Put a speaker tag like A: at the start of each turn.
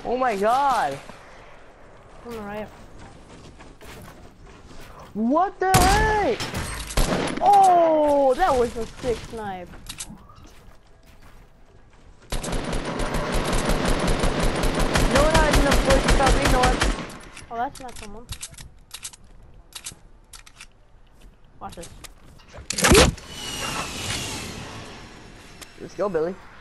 A: Oh my god.
B: On the right.
A: What the heck?
B: Oh, that was a sick snipe.
A: No one had enough voice to stop me, North.
B: Oh, that's not someone. Watch this.
A: Let's go, Billy.